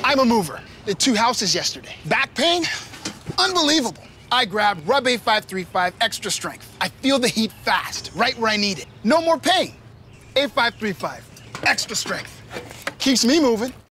I'm a mover. Did 2 houses yesterday. Back pain? Unbelievable. I grabbed Rub A535 Extra Strength. I feel the heat fast, right where I need it. No more pain. A535, Extra Strength. Keeps me moving.